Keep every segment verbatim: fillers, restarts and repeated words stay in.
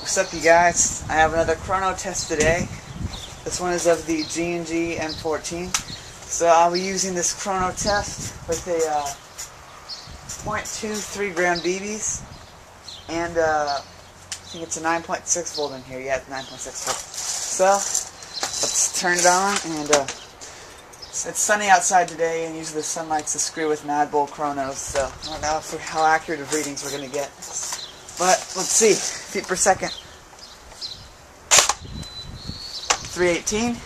What's up, you guys? I have another chrono test today. This one is of the G and G M fourteen. So I'll be using this chrono test with a uh, zero point two three gram B Bs and uh, I think it's a nine point six volt in here. Yeah, it's nine point six volt. So let's turn it on, and uh, it's, it's sunny outside today, and usually the sun likes to screw with Mad Bull chronos. So I don't know if, how accurate of readings we're gonna get. But let's see. Feet per second. three eighteen,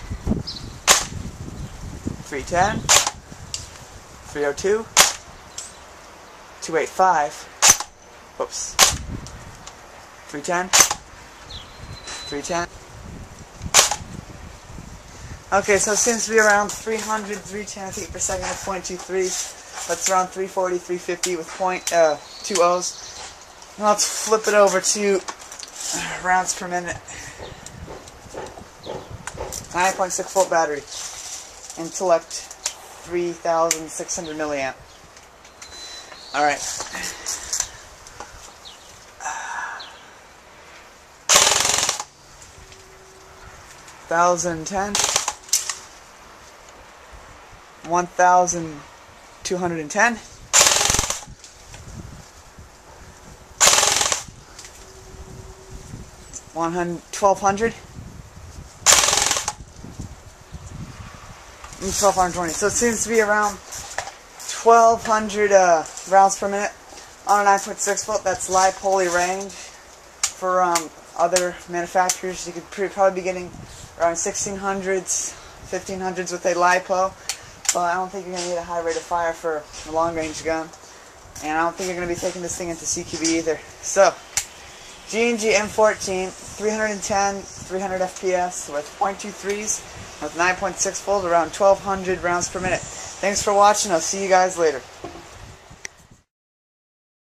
three ten, three oh two, two eighty-five, whoops, three ten, three ten. Okay, so it seems to be around three hundred, three ten feet per second with zero point two three. That's around three forty, three fifty with point, uh, two O's. Now let's flip it over to rounds per minute. nine point six volt battery. Intellect three thousand six hundred milliamp. Alright. one thousand ten. one thousand two hundred ten. twelve hundred. And twelve twenty. So it seems to be around twelve hundred uh, rounds per minute on a nine point six volt. That's li-poly range. For um, other manufacturers, you could probably be getting around sixteen hundreds, fifteen hundreds with a LiPo. But I don't think you're going to need a high rate of fire for a long range gun. And I don't think you're going to be taking this thing into C Q B either. So, G and G M fourteen, three ten, three hundred F P S with zero point two threes with nine point six volt, around twelve hundred rounds per minute. Thanks for watching. I'll see you guys later.